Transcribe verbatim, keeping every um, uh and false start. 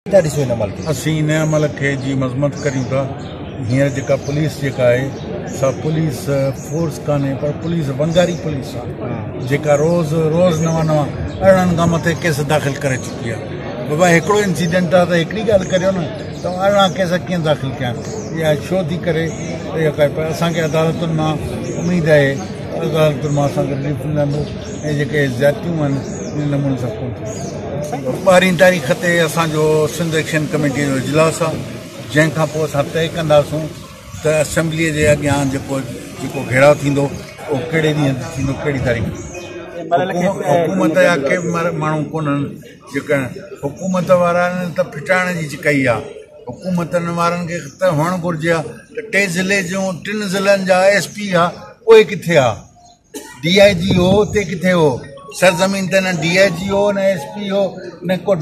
असीं इन अमल खे जी मज़म्मत करियूं था। हींअर जेका पुलिस जेका आहे सा पुलिस फोर्स कान्हे पर पुलिस वंगारी पुलिस आहे जेका रोज़ रोज़ नवां नवां अरिड़हनि खां मथे केस दाख़िल करे चुकी आहे। बाबा हिकिड़ो इंसिडेंट आहे त हिकिड़ी ॻाल्हि करियो न त अरिड़हं केस कीअं दाख़िल कया इहा छो थी करे पर असांखे अदालतुनि मां उमेदु आहे अदालतुनि मां असांखे रिलीफ मिलंदो ऐं जेके ज़्यादतियूं आहिनि इन नमूने सां कोन थियूं। ॿारहीं तारीख़ ते असांजो सिंध एक्शन कमेटी जो इजलास आहे जंहिंखां पोइ असां तय कंदासूं त असेंबलीअ जे अॻियां जेको जेको घेराव थींदो उहो कहिड़े ॾींहं ते थींदो कहिड़ी तारीख़। हुकूमत जा के माण्हू कोन्हनि जेके हुकूमत वारा आहिनि त फिटाइण जी कई आहे। हुकूमतनि वारनि खे त हुअणु घुरिजे आहे त टे ज़िले जूं टिनि ज़िलनि जा एस पी आहे उहे किथे आहे, डी आई जी हो उते किथे हो, सरज़मीन ते न डी आई जी हो न एस पी हो न को